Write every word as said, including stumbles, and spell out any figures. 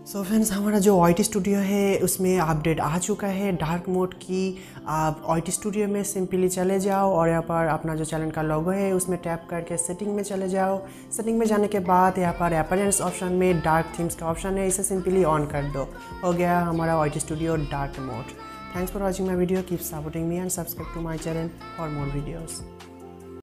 So friends, हमारा जो ओ I T studio है उसमें अपडेट आ चुका है डार्क मोड की। आप ओ आई टी स्टूडियो में सिंपली चले जाओ और यहाँ पर अपना जो चैनल का लोगो है उसमें टैप करके सेटिंग में चले जाओ। सेटिंग में जाने के बाद यहाँ पर अपीयरेंस ऑप्शन में डार्क थीम्स का ऑप्शन है, इसे सिंपली ऑन कर दो। हो गया हमारा O I T studio dark mode. Thanks for watching my video, keep supporting me and subscribe to my channel for more videos.